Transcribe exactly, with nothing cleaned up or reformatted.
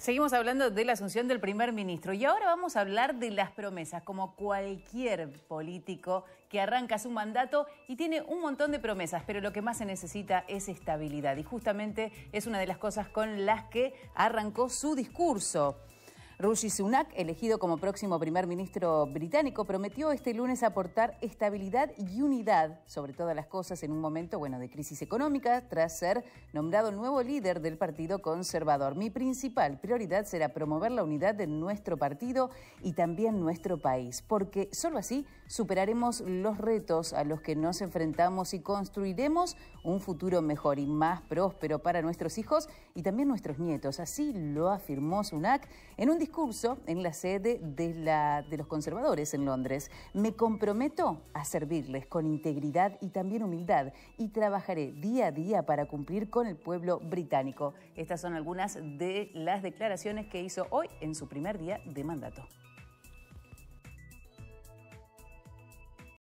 Seguimos hablando de la asunción del primer ministro y ahora vamos a hablar de las promesas, como cualquier político que arranca su mandato y tiene un montón de promesas, pero lo que más se necesita es estabilidad y justamente es una de las cosas con las que arrancó su discurso. Rishi Sunak, elegido como próximo primer ministro británico, prometió este lunes aportar estabilidad y unidad sobre todas las cosas en un momento, bueno, de crisis económica, tras ser nombrado nuevo líder del Partido Conservador. Mi principal prioridad será promover la unidad de nuestro partido y también nuestro país, porque solo así superaremos los retos a los que nos enfrentamos y construiremos un futuro mejor y más próspero para nuestros hijos y también nuestros nietos. Así lo afirmó Sunak en un discurso en la sede de, la, de los conservadores en Londres. Me comprometo a servirles con integridad y también humildad y trabajaré día a día para cumplir con el pueblo británico. Estas son algunas de las declaraciones que hizo hoy en su primer día de mandato.